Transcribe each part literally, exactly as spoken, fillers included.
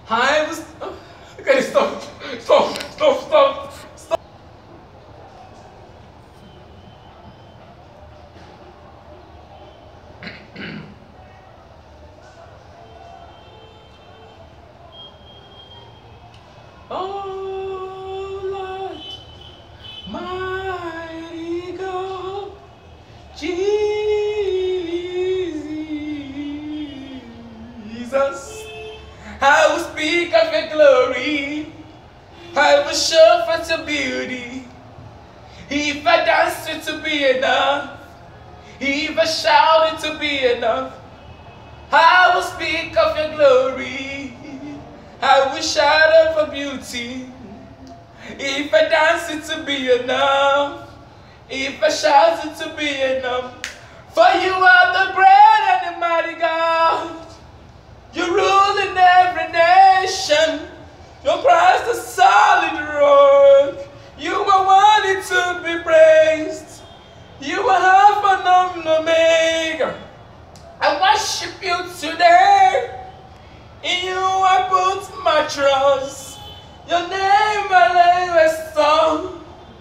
I was. Oh, okay, stop, stop, stop, stop, stop. Oh Lord, mighty God, Jesus, I will speak of your glory, I will show forth your beauty. If I dance it to be enough, if I shout it to be enough, I will speak of your glory, I will shout of your beauty. If I dance it to be enough, if I shout it to be enough, for you are the great and the mighty God. You rule in every nation. Your Christ a solid rock. You are worthy to be praised. You are Alpha and Omega. I worship you today. In you I put my trust. Your name I lay my song.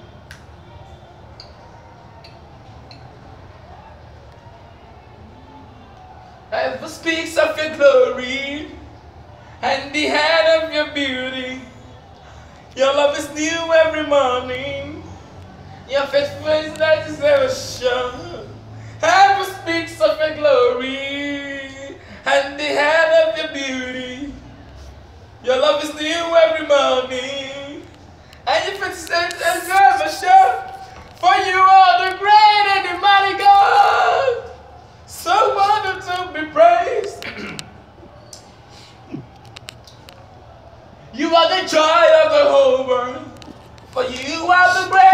Heaven speaks of your glory and the head of your beauty. Your love is new every morning. Your faithfulness that is ever sure. Heaven speaks of your glory and the head of your beauty. Your love is new every morning. And your faithfulness is ever sure. For you are the great and the mighty God. So worthy to be praised. You are the joy of the whole world. For you are the great